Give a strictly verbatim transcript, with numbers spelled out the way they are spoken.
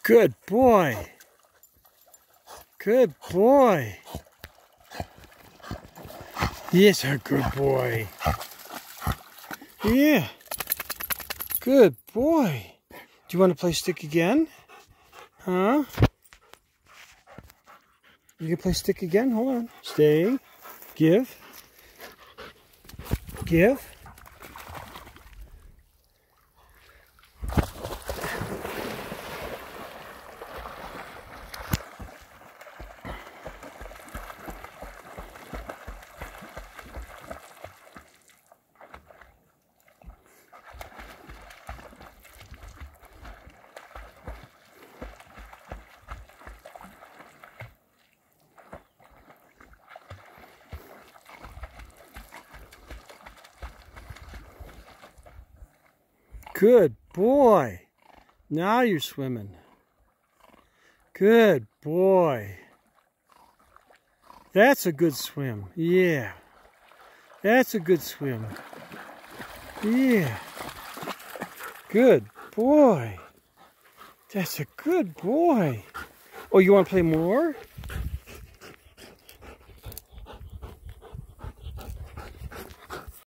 Good boy. Good boy. Yes, a good boy. Yeah. Good boy. Do you want to play stick again? Huh? You can play stick again? Hold on. Stay. Give. Give. Good boy. Now you're swimming. Good boy. That's a good swim. Yeah. That's a good swim. Yeah. Good boy. That's a good boy. Oh, you want to play more?